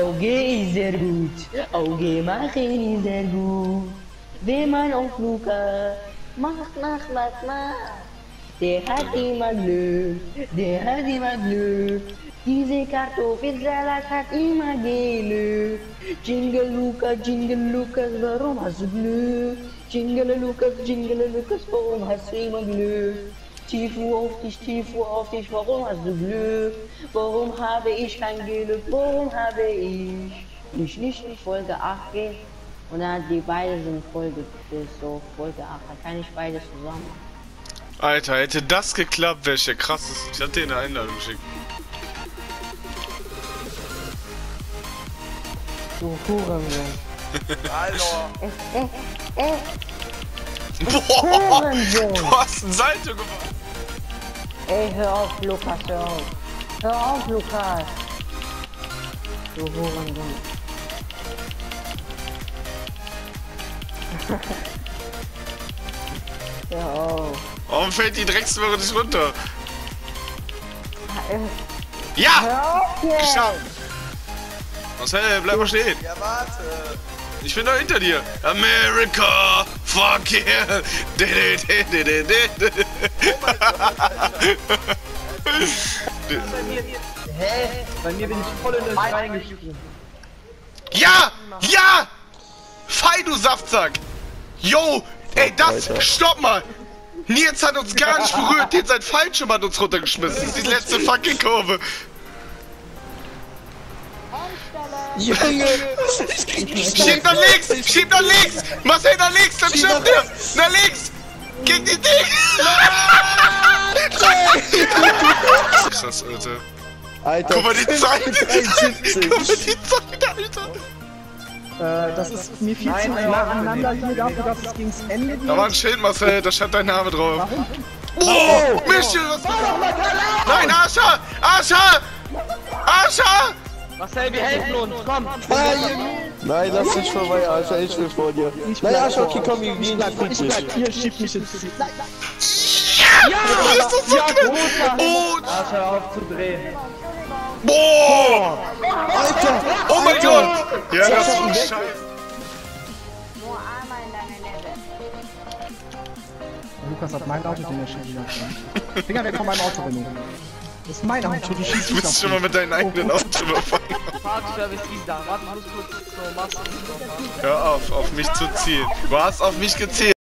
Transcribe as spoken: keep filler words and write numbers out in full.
Auge ist sehr gut. Auge machen ist sehr gut. Wenn man auf Luca macht, macht, macht, macht. Der hat immer Glück, der hat immer Glück. Diese Kartoffelsalat hat immer Glück. Jingle Luca, Jingle Lukas, warum hast du Glück? Jingle Lukas, Jingle Lukas, warum hast du immer Glück? Tifu auf dich, Tifu auf dich, warum hast du Glück? Warum habe ich kein Glück? Warum habe ich mich nicht in Folge acht geht? Und dann die beide sind Folge, so Folge acht, da kann ich beides zusammen. Alter, hätte das geklappt, wäre ich der krasseste. Ich hatte dir eine Einladung geschickt. Du Hurensohn. Alter. Äh, äh, äh. Boah, Hurensohn. du hast ein Salto gemacht. Ey, hör auf, Lukas, hör auf. Hör auf, Lukas. Du Hurensohn. Hör auf. Warum fällt die Dreckswürre nicht runter? Hör Ja! auf jetzt. Geschafft! Marcel, bleib mal stehen. Ja, warte. Ich bin da hinter dir. America! Fuck yeah! De, de, de, de, de, de. Oh mein Gott, Alter. Hä? Bei mir bin ich voll in das reingesprungen. Ja! Ja! Fei, du Saftsack! Yo! Ey, das! Stopp mal! Nils hat uns gar nicht berührt, den sein Fallschirm hat uns runtergeschmissen. Das ist die letzte fucking Kurve. Junge! Schieb nach links! Schieb nach links! Marcel, nach links! Dann stimmt der! Nach links! Gegen die Ding! Was ist das, Alter? Alter, Guck mal die Zeit! dreiundsiebzig. Guck mal die Zeit, Alter! Äh, das ist mir viel zu nah aneinander hier dafür, dass es gegens Ende geht. Da war ein Schild, Marcel, da stand dein Name drauf. Oh! Michel, was Nein, Ascha! Ascha! Ascha! Marcel, wir helfen uns, komm! Nein, das ist nicht vorbei, Alter, ich will vor dir. Nein, Ascha, okay, komm, wir gehen Ich bleib hier, schieb mich ins Ziel. Ja! Ist das so geil? Oh! Arsch, hör auf zu drehen. Boah! Alter! Oh mein Gott! Ja, das ist so scheiße. Nur einmal in deine Level. Lukas hat mein Auto, den er schießt wieder. Finger weg von meinem Auto, Benno. Das ist mein Auto, du schießt Du mich bist auf schon mal mit deinem eigenen Auto überfahren. Fahrtservice ist da. Warte, ich muss kurz so Maske. Hör auf, auf mich zu zielen. Du hast auf mich gezielt.